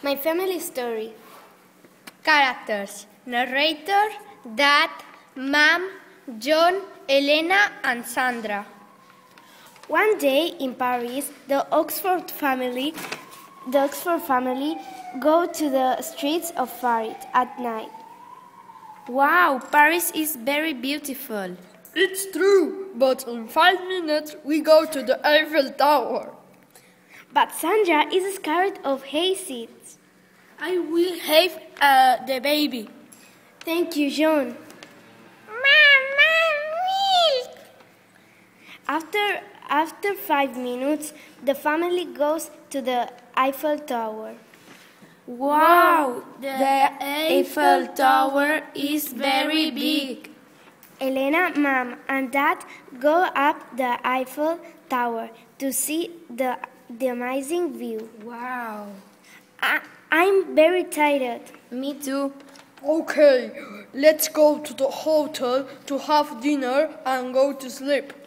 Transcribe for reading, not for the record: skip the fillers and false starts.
My family story. Characters: narrator, Dad, Mom, John, Elena, and Sandra. One day in Paris, the Oxford family go to the streets of Paris at night. Wow, Paris is very beautiful. It's true, but in 5 minutes we go to the Eiffel Tower. But Sandra is scared of hayseeds. I will have the baby. Thank you, John. Mama, milk! After 5 minutes, the family goes to the Eiffel Tower. Wow, the Eiffel Tower is very big. Elena, Mom, and Dad go up the Eiffel Tower to see the amazing view. Wow. I'm very tired. Me too. Okay, let's go to the hotel to have dinner and go to sleep.